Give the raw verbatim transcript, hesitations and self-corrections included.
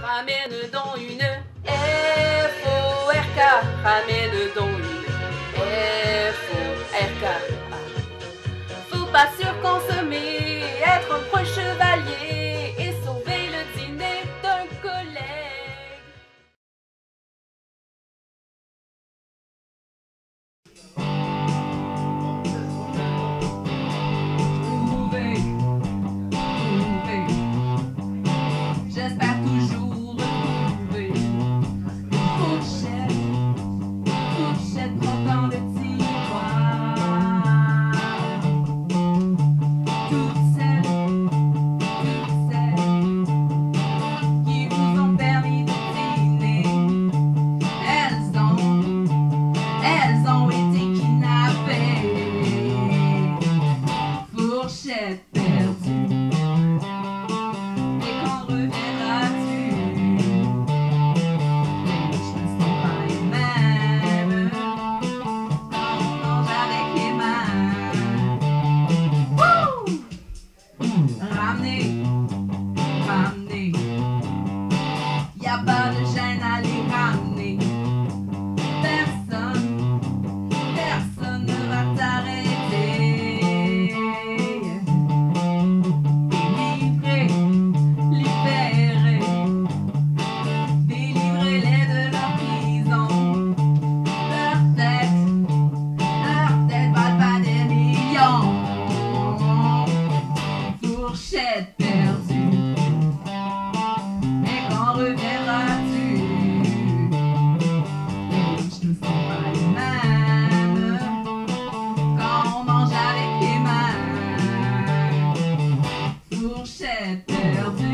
Ramène donc une F O R K. Ramène donc une F O R K. Faut pas surconsommer, être un pro chevalier et sauver le dîner d'un collègue. Trouver, trouver, j'espère toujours retrouver une fourchette, fourchette croquant de tiroir. Toutes celles, toutes celles qui vous ont permis de dîner, elles ont, elles ont été kidnappées. Fourchette perdue, et quand reviendras-tu? Les cheveux ne sont pas les mêmes quand on mange avec les mains. Wouh! Ramener, ramener, y'a pas de gêne à les ramener. Personne, personne ne va t'arrêter. Délivrer, libérer, délivrez-les de leur prison. Leur tête, leur tête valent pas des millions. Fourchette perdue, mais quand reviendras-tu? Les riches ne sont pas les mêmes quand on mange avec les mains. Fourchette perdue.